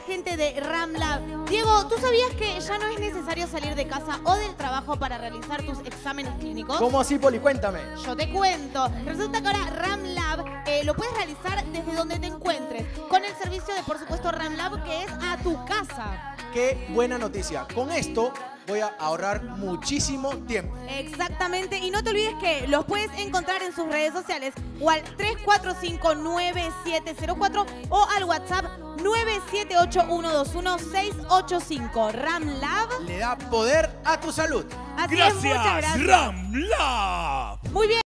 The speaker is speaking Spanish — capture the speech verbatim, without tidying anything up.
gente de RamLab. Diego, ¿tú sabías que ya no es necesario salir de casa o del trabajo para realizar tus exámenes clínicos? ¿Cómo así, Poli? Cuéntame. Yo te cuento. Resulta que ahora RamLab eh, lo puedes realizar desde donde te encuentres, con el servicio de, por supuesto, RamLab, que es a tu casa. Qué buena noticia. Con esto voy a ahorrar muchísimo tiempo. Exactamente. Y no te olvides que los puedes encontrar en sus redes sociales o al tres cuatro cinco nueve siete cero cuatro o al WhatsApp nueve siete ocho uno dos uno seis ocho cinco. RamLab le da poder a tu salud. Así Gracias, es, muchas gracias. RamLab. Muy bien.